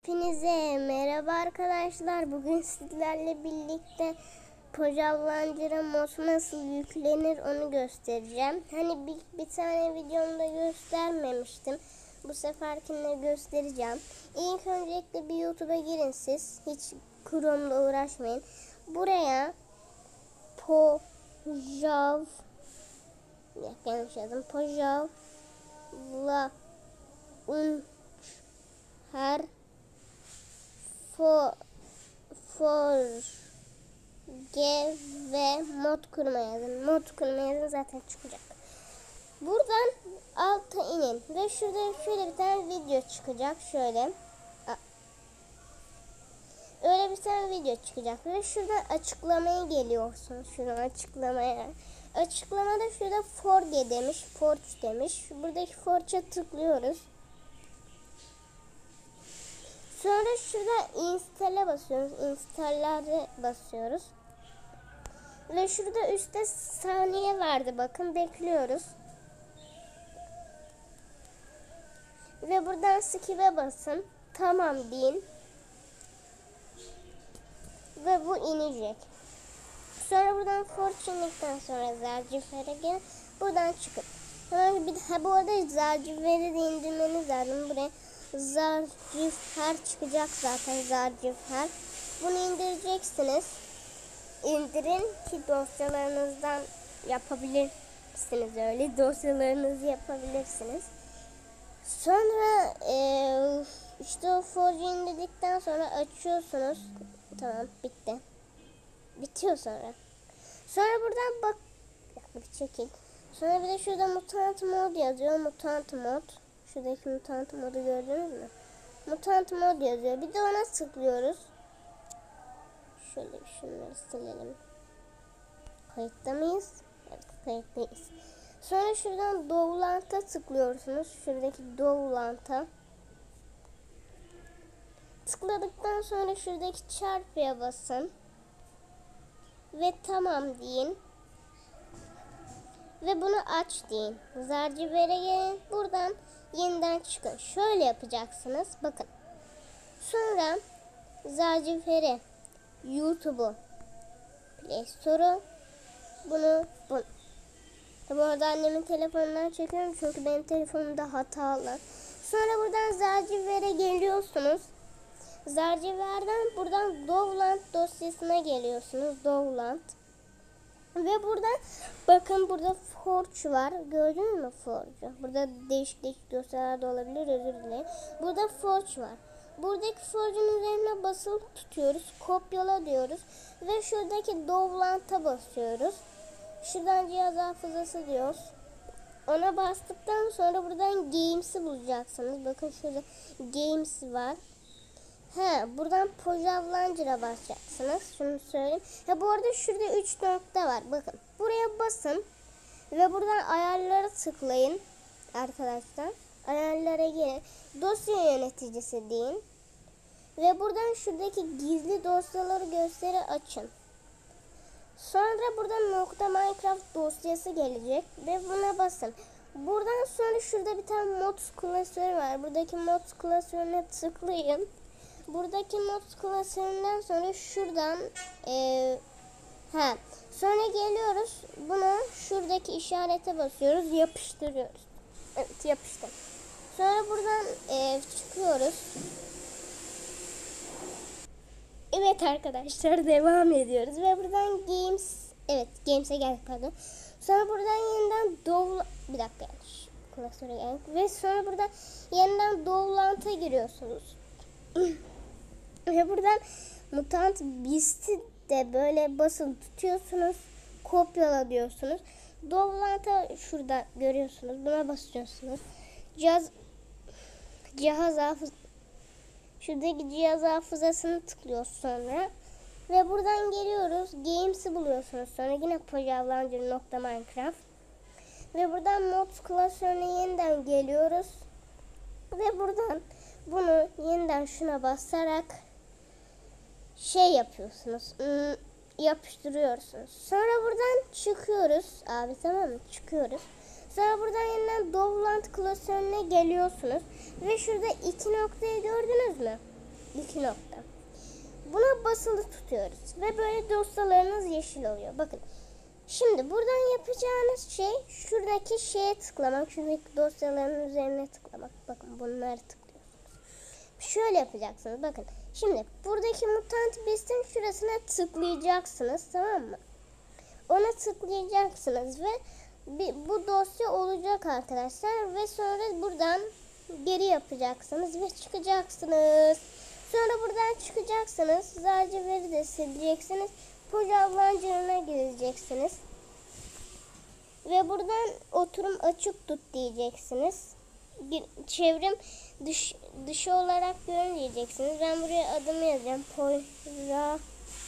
Hepinize merhaba arkadaşlar. Bugün sizlerle birlikte Pojavlancıra mod nasıl yüklenir onu göstereceğim. Hani bir tane videomda göstermemiştim. Bu seferkinde göstereceğim. İlk öncelikle bir YouTube'a girin siz. Hiç Chrome'da uğraşmayın. Buraya yanlış yazdım. Pojavla her G ve mod kurma yazın. Mod kurma yazın zaten çıkacak. Buradan alta inin ve şurada şöyle bir tane video çıkacak. Şöyle. Öyle bir tane video çıkacak ve şurada açıklamaya geliyorsunuz. Şuradan açıklamaya. Açıklamada şurada forge demiş. Forge demiş. Buradaki forge'a tıklıyoruz. Sonra şurada install'e basıyoruz. Install'lere basıyoruz. Ve şurada üstte saniye vardı. Bakın bekliyoruz. Ve buradan skip'e basın. Tamam deyin. Ve bu inecek. Sonra buradan forge indikten sonra Zarcifer'e gelin. Buradan çıkın. Sonra bu arada Zarcifer'i de indirmeniz lazım. Buraya Zarcifer çıkacak zaten. Zarcifer. Bunu indireceksiniz. İndirin ki dosyalarınızdan yapabilirsiniz. Öyle dosyalarınızı yapabilirsiniz. Sonra işte o forge indirdikten sonra açıyorsunuz. Tamam bitti. Bitiyor sonra. Sonra buradan bak. Bir çekin. Sonra bir de şurada mutant mod yazıyor. Mutant mod. Şuradaki mutant modu gördünüz mü? Mutant mod yazıyor. Bir de ona tıklıyoruz. Şöyle şunları silelim. Kayıtta mıyız? Evet kayıttayız. Sonra şuradan Dovlant'a tıklıyorsunuz. Şuradaki Dovlant'a. Tıkladıktan sonra şuradaki çarpıya basın. Ve tamam deyin. Ve bunu aç deyin. Zarcifer'e gelin. Buradan yeniden çıkın. Şöyle yapacaksınız. Bakın. Sonra Zarcifer'i, YouTube'u, Play Store'u, bunu. Bu arada annemin telefonundan çekiyorum çünkü benim telefonumda hatalı. Sonra buradan Zarcifer'e geliyorsunuz. Zarcifer'den buradan Dovlant dosyasına geliyorsunuz. Dovlant. Ve burada bakın burada forge var. Gördünüz mü forge'u? Burada değişik dosyalar da olabilir. Özür dilerim. Burada forge var. Buradaki forge'un üzerine basılı tutuyoruz. Kopyala diyoruz. Ve şuradaki Dovlant'a basıyoruz. Şuradan cihaz hafızası diyoruz. Ona bastıktan sonra buradan Games'i bulacaksınız. Bakın şurada Games var. Buradan Pojavlancıra basacaksınız. Şunu söyleyeyim. Bu arada şurada 3 nokta var. Bakın. Buraya basın. Ve buradan ayarlara tıklayın. Arkadaşlar. Ayarlara gelin. Dosya yöneticisi deyin. Ve buradan şuradaki gizli dosyaları gösteri açın. Sonra buradan .minecraft dosyası gelecek. Ve buna basın. Buradan sonra şurada bir tane mod klasörü var. Buradaki mod klasörüne tıklayın. Buradaki mod klasöründen sonra şuradan sonra geliyoruz. Bunu şuradaki işarete basıyoruz. Yapıştırıyoruz. Evet yapıştım. Sonra buradan çıkıyoruz. Evet arkadaşlar devam ediyoruz. Ve buradan Games'e geldik pardon. Sonra buradan yeniden bir dakika yanlış. Klasöre geldik. Ve sonra buradan yeniden Dovlant'a giriyorsunuz. Ve buradan Mutant Beast'i de böyle basılı tutuyorsunuz. Kopyala diyorsunuz. Dovlant'a şurada görüyorsunuz. Buna basıyorsunuz. Şuradaki cihaz hafızasını tıklıyoruz sonra. Ve buradan geliyoruz. Games'i buluyorsunuz. Sonra yine Pojavlancıra.minecraft. Ve buradan mod klasörüne yeniden geliyoruz. Ve buradan bunu yeniden şuna basarak yapıyorsunuz. Yapıştırıyorsunuz. Sonra buradan çıkıyoruz. Abi tamam mı? Çıkıyoruz. Sonra buradan yeniden Dovlant klasörüne geliyorsunuz. Ve şurada 2 noktayı gördünüz mü? İki nokta. Buna basılı tutuyoruz ve böyle dosyalarınız yeşil oluyor. Bakın. Şimdi buradan yapacağınız şey şuradaki şeye tıklamak. Şuradaki dosyaların üzerine tıklamak. Bakın bunları tıklıyorsunuz. Şöyle yapacaksınız. Bakın. Şimdi buradaki Mutant Beast'in şurasına tıklayacaksınız. Tamam mı? Ona tıklayacaksınız ve bu dosya olacak arkadaşlar. Ve sonra buradan geri yapacaksınız ve çıkacaksınız. Sonra buradan çıkacaksınız. Zarcıveri de sileceksiniz. Proje launcher'ına gireceksiniz. Ve buradan oturum açık tut diyeceksiniz. Çevrim dışı olarak görün diyeceksiniz. Ben buraya adımı yazacağım. Poyra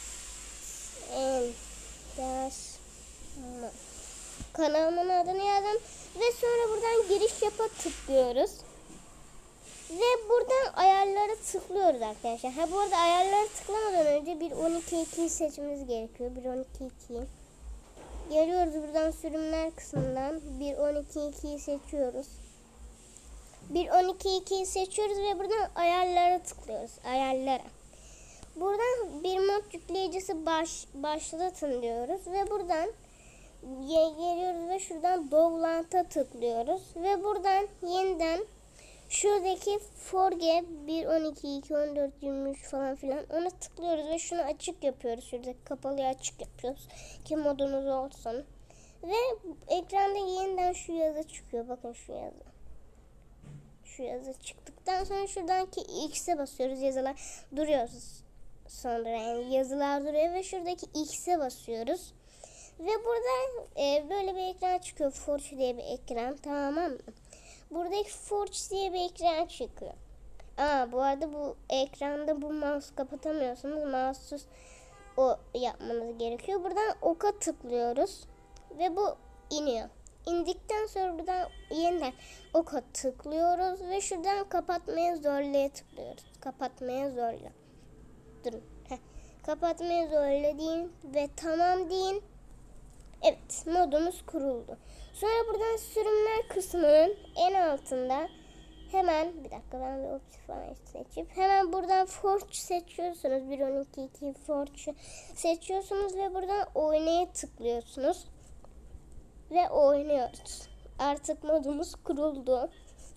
kanalımın adını yazdım. Ve sonra buradan giriş yapa tıklıyoruz. Ve buradan ayarlara tıklıyoruz arkadaşlar. Ha bu arada ayarlara tıklamadan önce 1.12.2'yi seçmemiz gerekiyor. 1.12.2. Geliyoruz buradan sürümler kısmından 1.12.2'yi seçiyoruz. 1.12.2'yi seçiyoruz ve buradan ayarlara tıklıyoruz. Ayarlara. Buradan bir mod yükleyicisi başlatın diyoruz ve buradan geliyoruz ve şuradan Dovlant'a tıklıyoruz ve buradan yeniden şuradaki Forge 1.12.2.14.23 falan filan ona tıklıyoruz ve şunu açık yapıyoruz. Şuradaki kapalıyı açık yapıyoruz ki modunuz olsun. Ve ekranda yeniden şu yazı çıkıyor. Bakın şu yazı. Şu yazı çıktıktan sonra şuradaki X'e basıyoruz. Yazılar duruyor sonra yani yazılar duruyor ve şuradaki X'e basıyoruz. Ve burada böyle bir ekran çıkıyor. Forge diye bir ekran, tamam mı? Buradaki Forge diye bir ekran çıkıyor. Bu arada bu ekranda bu mouse kapatamıyorsunuz. Mouse'suz o yapmanız gerekiyor. Buradan oka tıklıyoruz. Ve bu iniyor. İndikten sonra buradan yeniden oka tıklıyoruz. Ve şuradan kapatmaya zorlaya tıklıyoruz. Kapatmaya zorla. Durun. Kapatmaya zorla deyin ve tamam deyin. Evet, modumuz kuruldu. Sonra buradan sürümler kısmının en altında hemen bir dakika ben bir Optifine seçip hemen buradan Forge seçiyorsunuz. 1.12.2 Forge seçiyorsunuz ve buradan oynaya tıklıyorsunuz. Ve oynuyoruz. Artık modumuz kuruldu.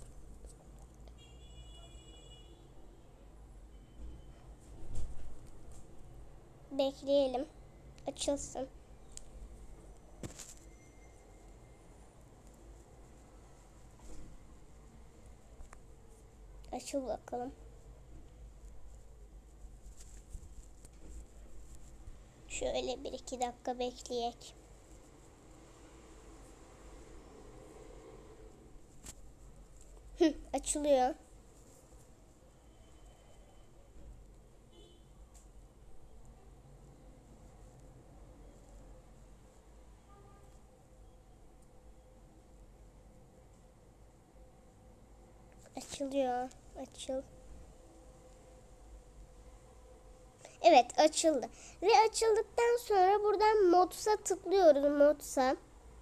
Bekleyelim. Açılsın. Açıl bakalım. Şöyle 1-2 dakika bekleyek. Açılıyor. Açılıyor. Açıl. Evet, açıldı. Ve açıldıktan sonra buradan Mods'a tıklıyoruz. Mods'a.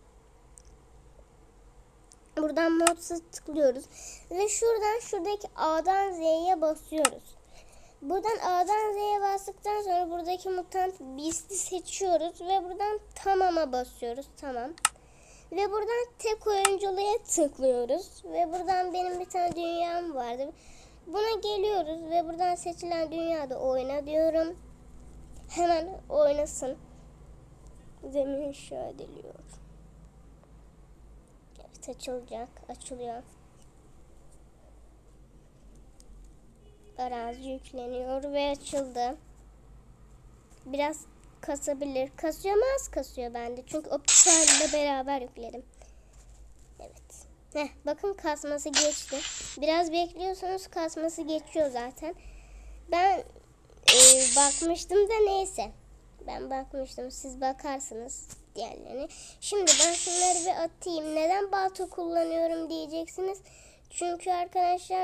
Buradan Mods'a tıklıyoruz. Ve şuradaki A'dan Z'ye basıyoruz. Buradan A'dan Z'ye bastıktan sonra buradaki Mutant Beast'i seçiyoruz. Ve buradan Tamam'a basıyoruz. Tamam. Ve buradan tek oyunculuğa tıklıyoruz. Ve buradan benim bir tane dünyam vardı. Buna geliyoruz ve buradan seçilen dünyada oyna diyorum. Hemen oynasın. Zemin inşa ediliyor. Evet, açılacak. Açılıyor. Arazi yükleniyor ve açıldı. Biraz kasabilir. Kasıyor mu? Az kasıyor bende. Çünkü Optifine ile beraber yükledim. Evet. Bakın kasması geçti. Biraz bekliyorsanız kasması geçiyor zaten. Ben bakmıştım da neyse. Ben bakmıştım. Siz bakarsınız diğerlerine. Şimdi ben şunları bir atayım. Neden balta kullanıyorum diyeceksiniz. Çünkü arkadaşlar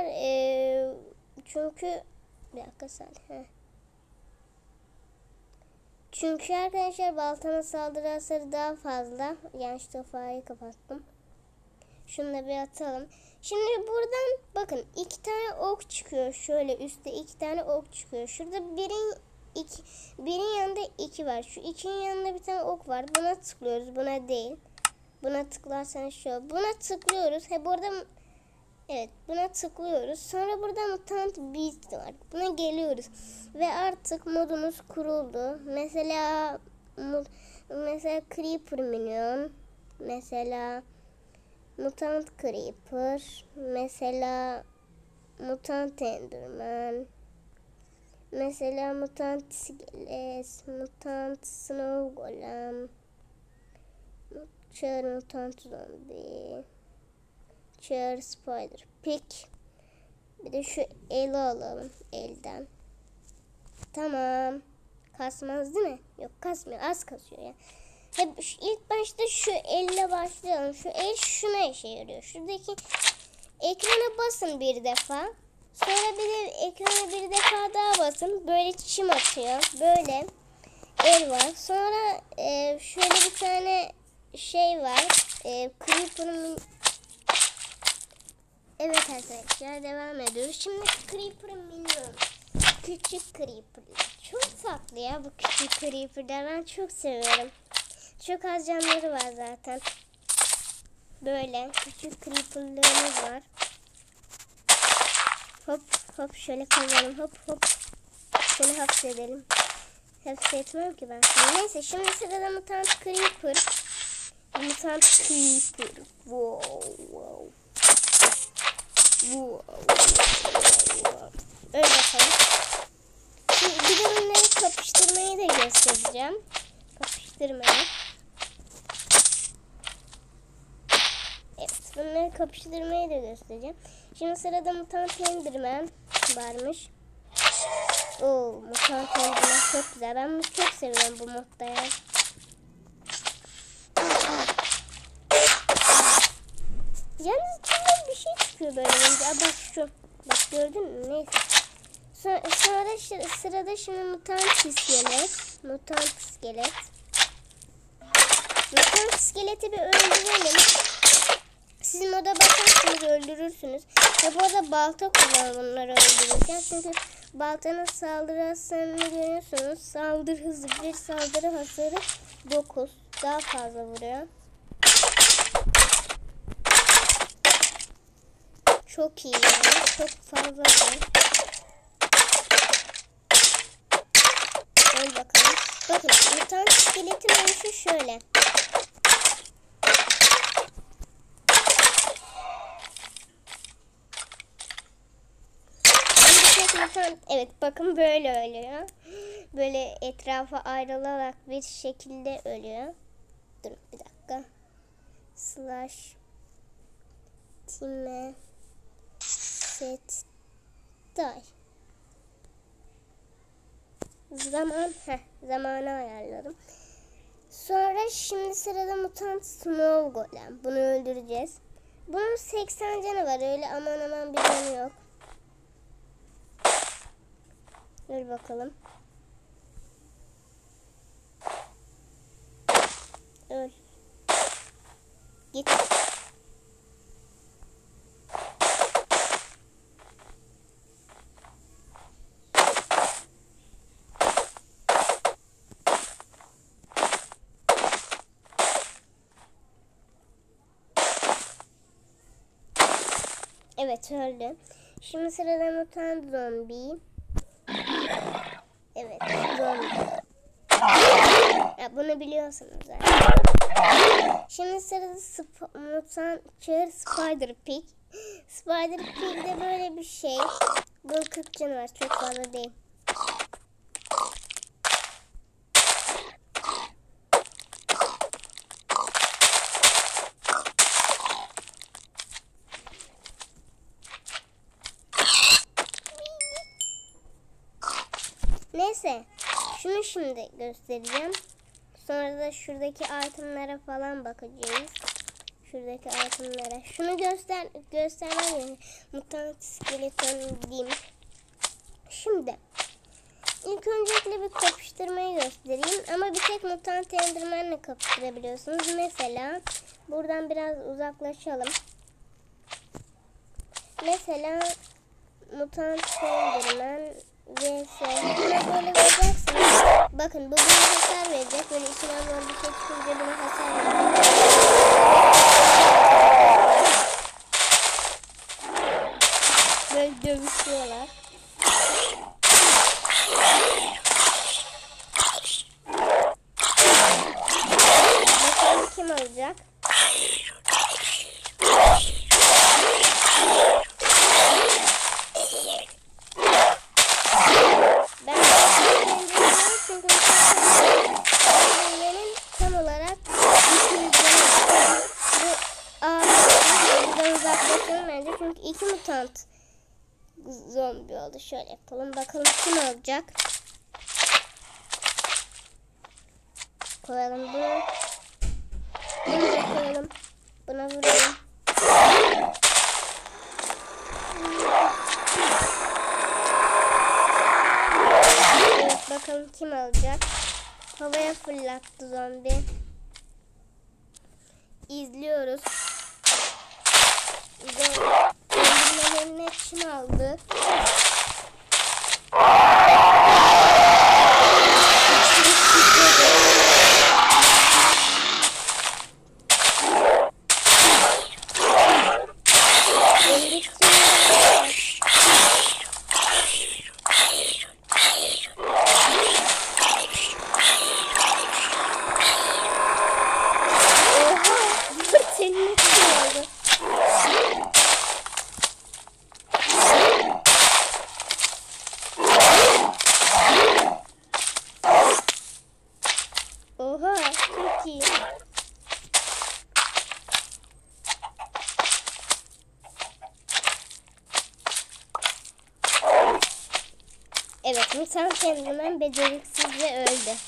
bir dakika sen. Çünkü arkadaşlar baltanın saldırı hasarı daha fazla. Yanlış tofayı kapattım. Şunu da bir atalım. Şimdi buradan bakın 2 tane ok çıkıyor. Şöyle üstte 2 tane ok çıkıyor. Şurada birin yanında 2 var. Şu 2'nin yanında bir tane ok var. Buna tıklıyoruz. Buna değil. Buna tıklarsanız şu. Buna tıklıyoruz. Burada evet, buna tıklıyoruz. Sonra burada Mutant Beast var. Buna geliyoruz. Ve artık modumuz kuruldu. Mesela Creeper Minion. Mesela Mutant Creeper. Mesela Mutant Enderman. Mesela Mutant Iskelet. Mutant Snow Golem. Çığır Mutant Zombie. Çığır Spider Pig. Bir de şu eli alalım elden. Tamam. Kasmaz değil mi? Yok, kasmıyor. Az kasıyor ya. İlk başta şu elle başlayalım. Şu el şuna işe yarıyor. Şuradaki ekrana basın bir defa. Sonra bir de ekrana bir defa daha basın. Böyle çim atıyor. Böyle el var. Sonra şöyle bir tane şey var. Creeper'ın. Evet arkadaşlar, devam ediyoruz. Şimdi Creeper'ın Minion. Küçük Creeper. Çok tatlı ya bu küçük Creeper'lar. Ben çok seviyorum. Çok az canları var zaten. Böyle küçük Creeper'larımız var. Hop hop şöyle kazalım. Hop hop. Şöyle hapsedelim. Hapsetmem ki ben. Neyse, şimdi sırada Mutant Creeper. Mutant Creeper. Wow wow. Öyle bakalım. Şimdi bir de bunları kapıştırmayı da göstereceğim. Kapıştırmayı. Evet, bunları kapıştırmayı da göstereceğim. Şimdi sırada Mutant Enderman varmış. Oo, Mutant Enderman çok güzel. Ben bunu çok seviyorum bu modda ya. Yalnız bir şey çıkıyor böyle. Bak şu. Bak gördün mü? Neyse. Sonra sırada şimdi Mutant İskelet. Mutant İskelet. Mutant İskeleti bir öldürelim. Siz moda bakarsanız öldürürsünüz. Ve bu arada balta kullanın bunları öldürürken. Çünkü baltanın saldırı hasarını görüyorsunuz. Saldırı hızı 1, saldırı hasarı 9. Daha fazla vuruyor. Çok iyi yani. Çok fazla var. Öyle bakalım. Bakın Mutant İskeletin oluşu şöyle. Evet, bakın böyle ölüyor. Böyle etrafa ayrılarak bir şekilde ölüyor. Dur bir dakika. Slash time set die. Zamanı ayarladım. Sonra şimdi sırada Mutant Snow Golem. Bunu öldüreceğiz. Bunun 80 canı var. Öyle aman bir canı yok. Dur bakalım. Öl. Git. Evet, öldü. Şimdi sırada Mutant Zombie. Evet, zombi. Ya, bunu biliyorsunuz zaten. Şimdi sırada Mutant Çığır Spider Pig. Spider Pig'de böyle bir şey. Bunun 40 canı var, çok fazla değil. Neyse, şunu şimdi göstereceğim. Sonra da şuradaki itemlara falan bakacağız. Şuradaki itemlara. Şunu göstermem yani. Mutant skeleton diyeyim. Şimdi ilk öncelikle bir kapıştırmayı göstereyim. Ama bir tek Mutant Enderman'le kapıştırabiliyorsunuz. Mesela buradan biraz uzaklaşalım. Mesela mutant Enderman vs. Buna böyle vuracaksınız. Bakın bu buna hasar verecek. Böyle içinden böyle bir şey çıkınca buna hasar verecek. Böyle dövüşüyorlar. Bakalım kim olacak? Ben çünkü tam olarak bu uzaklaşalım bence çünkü iki mutant zombi oldu. Şöyle yapalım. Bakalım kim olacak? Koyalım bunu. Bunu da koyalım. Buna vuralım. Evet, bakalım kim olacak? Havaya fırlattı zombi. İzliyoruz. Zombilerin hepsini aldı. Oha, çok iyi. Evet, mutant Enderman beceriksizce öldü.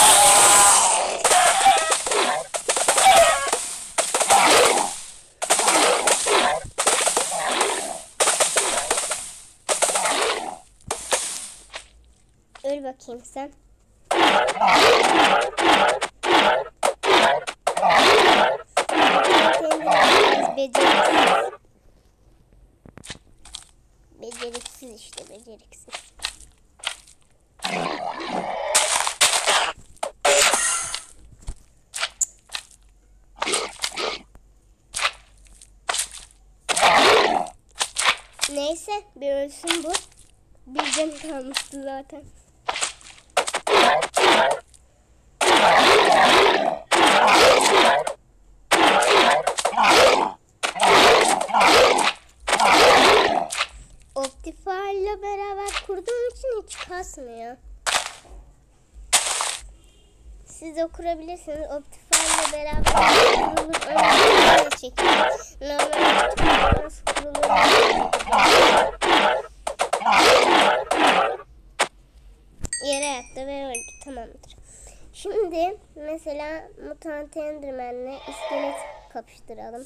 Öl bakayım sen. Beceriksiz. Beceriksiz işte, beceriksiz. Neyse, bir ölsün bu. Bir can kalmıştı zaten. Optifine ile beraber kurduğum için hiç kasmıyor. Siz de kurabilirsiniz. Optifine ile beraber kurulur. Öyle çekiyor. Normal Optifine nasıl kurulur? Yere yattı ve öldü. Tamamdır. Şimdi mesela mutant Enderman'le iskelet kapıştıralım.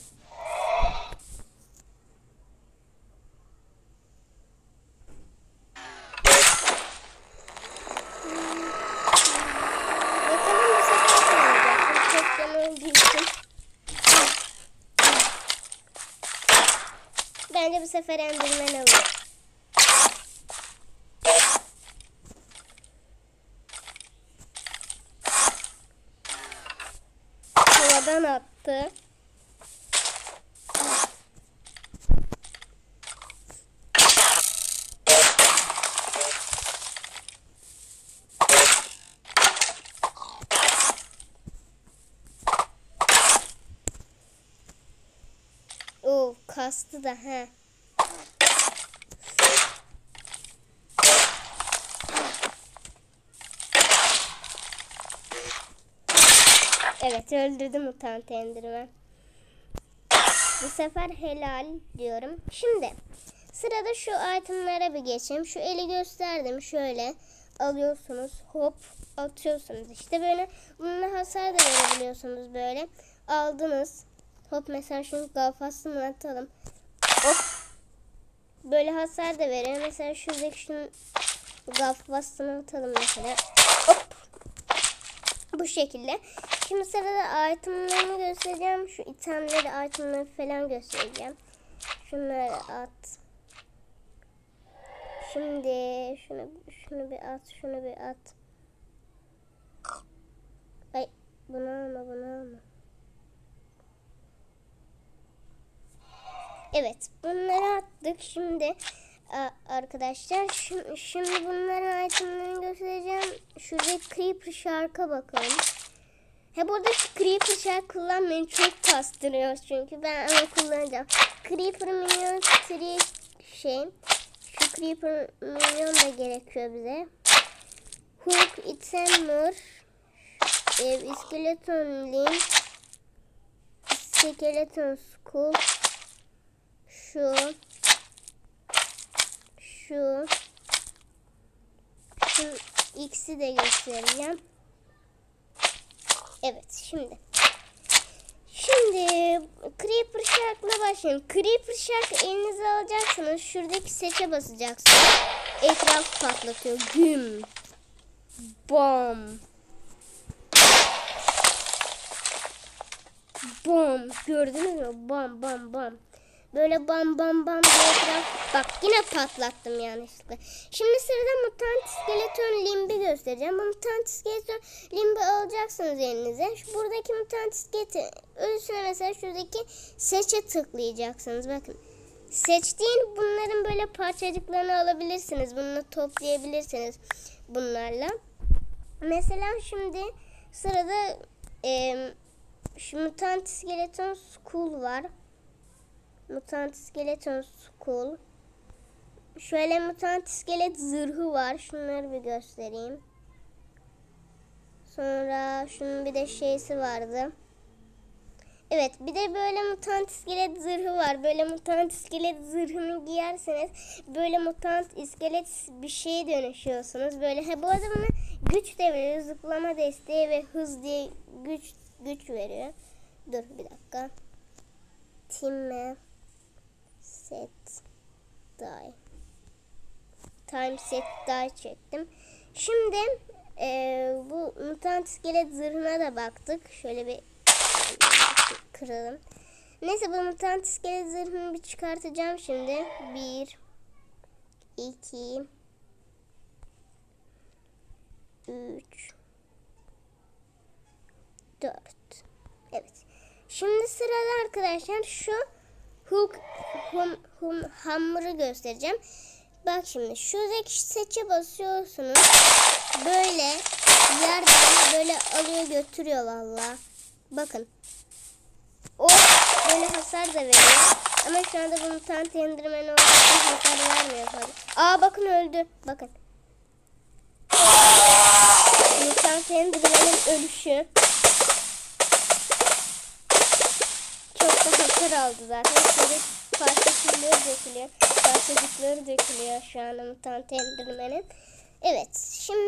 Bakalım bu sefer ne olacak? Çok canım gitsin. Bence bu sefer Enderman alır. Havadan attı. Oo, kastı da he. Evet, öldürdüm mutant Enderman. Bu sefer helal diyorum. Şimdi sırada şu itemlara bir geçeyim. Şu eli gösterdim. Şöyle alıyorsunuz. Hop atıyorsunuz. İşte böyle bununla hasar da verebiliyorsunuz böyle. Aldınız. Hop mesela şunu kafasını atalım. Hop. Böyle hasar da veriyor. Mesela şuradaki şunun kafasını atalım mesela. Hop. Bu şekilde. Şimdi sırada itemlerimi göstereceğim. Şu itemleri, itemleri falan göstereceğim. Şunları at. Şimdi şunu bir at, şunu bir at. Ay, bunu alma. Evet, bunları attık. Şimdi arkadaşlar, şimdi bunların itemlerini göstereceğim. Şurada Creeper Shark'a bakalım. Burada şu Creeper Shark kullanmayın, çok kastırıyor çünkü. Ben ama kullanacağım. Creeper Minion şu Creeper Minion da gerekiyor bize. Hook Itemler, Skeleton Link, Skeleton Skull, şu X'i de göstereceğim. Evet, şimdi Creeper Shark'la başlayalım. Creeper Shark elinize alacaksınız. Şuradaki seçe basacaksınız. Etraf patlatıyor. Güm. Bom. Bom. Gördünüz mü? Bam bam bam. Böyle bam bam bam diye etraf. Bak, yine patlattım yanlışlıkla. Şimdi sırada Mutant Skeleton Limb'i göstereceğim. Bu Mutant Skeleton Limb'i alacaksınız elinize. Buradaki Mutant Skeleton ölüsüne mesela şuradaki seçe tıklayacaksınız. Bakın. Seçtiğin bunların böyle parçacıklarını alabilirsiniz. Bunu toplayabilirsiniz bunlarla. Mesela şimdi sırada şu Mutant Skeleton Skull var. Mutant Skeleton Skull. Şöyle Mutant Skelet zırhı var. Şunları bir göstereyim. Sonra şunun bir de şeysi vardı. Evet, bir de böyle Mutant iskelet zırhı var. Böyle Mutant iskelet zırhını giyerseniz böyle Mutant iskelet bir şeye dönüşüyorsunuz. Böyle bu arada bana güç de veriyor. Zıplama desteği ve hız diye güç veriyor. Dur bir dakika. Time set die. Time set die çektim. Şimdi bu Mutant iskelet zırhına da baktık. Şöyle bir kıralım. Neyse, bu Mutant iskelet zırhını bir çıkartacağım şimdi. 1 2 3 4. Evet. Şimdi sırada arkadaşlar şu hammer'ı göstereceğim. Bak şimdi şuradaki seçe basıyorsunuz. Böyle yerden böyle alıyor götürüyor valla. Bakın. O böyle hasar da veriyor. Ama şu anda bu Mutant Enderman olduğu için hasar vermiyor fazla. Bakın öldü. Bakın. Mutant Enderman'ın ölüşü. Çok da hasar aldı zaten. Şöyle parçacıkları dökülüyor şu anda Mutant Enderman'ın. Evet.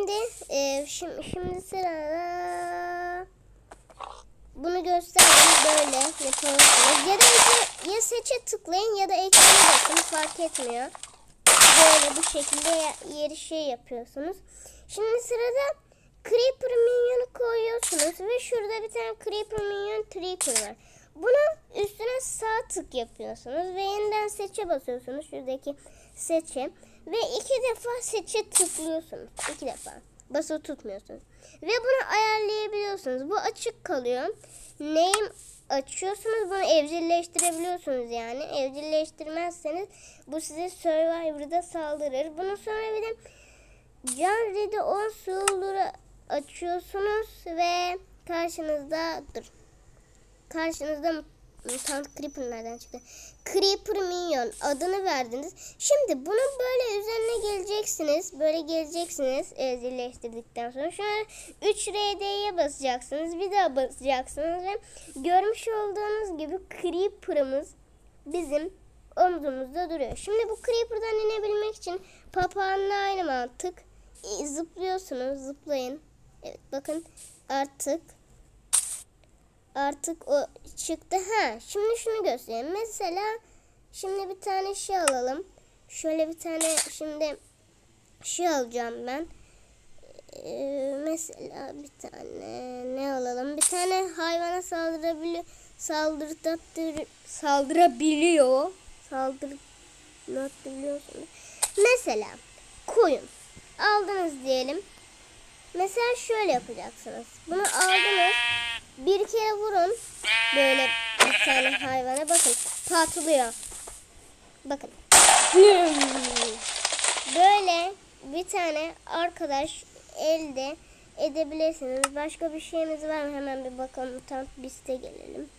Şimdi sırada bunu gösterdim, böyle yapıyorsunuz. Ya seçe tıklayın ya da ekrana bakın, fark etmiyor. Böyle bu şekilde yeri yapıyorsunuz. Şimdi sırada Creeper Minyon'u koyuyorsunuz ve şurada bir tane Creeper Minyon Trigger var. Bunun üstüne sağ tık yapıyorsunuz ve yeniden seçe basıyorsunuz, şuradaki seçe ve 2 defa seçe tıklıyorsunuz. 2 defa basılı tutmuyorsunuz ve bunu ayarlayabiliyorsunuz. Bu açık kalıyor. Name açıyorsunuz, bunu evcilleştirebiliyorsunuz yani. Evcilleştirmezseniz bu size Survivor'da saldırır. Bunun sonra bir de Can Ready on Soul'ları açıyorsunuz ve karşınızda Mutant Creeper nereden çıktı? Creeper Minyon adını verdiniz. Şimdi bunun böyle üzerine geleceksiniz. Böyle geleceksiniz evcilleştirdikten sonra. Şu an 3RD'ye basacaksınız. Bir daha basacaksınız ve görmüş olduğunuz gibi Creeper'ımız bizim omzumuzda duruyor. Şimdi bu Creeper'dan inebilmek için papağanla aynı mantık. Zıplıyorsunuz. Zıplayın. Evet, bakın artık o çıktı. Şimdi şunu göstereyim. Mesela şimdi bir tane şey alalım. Şöyle bir tane şimdi şey alacağım ben. Mesela bir tane ne alalım? Bir tane hayvana saldırabiliyor. Saldırabiliyorsunuz. Mesela koyun. Aldınız diyelim. Mesela şöyle yapacaksınız. Bunu aldınız. Bir kere vurun. Böyle bir tane hayvana bakın. Patlıyor. Bakın. Böyle bir tane arkadaş elde edebilirsiniz. Başka bir şeyimiz var mı? Hemen bir bakalım. Mutant Beast'e gelelim.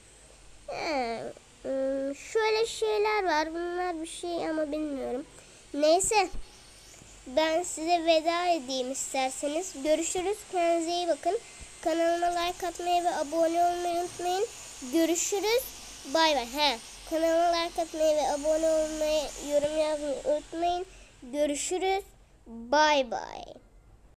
Şöyle şeyler var. Bunlar bir şey ama bilmiyorum. Neyse. Ben size veda edeyim isterseniz. Görüşürüz. Kendinize iyi bakın. Kanalıma like atmayı ve abone olmayı unutmayın. Görüşürüz. Bay bay. Kanalıma like atmayı ve abone olmayı, yorum yazmayı unutmayın. Görüşürüz. Bay bay.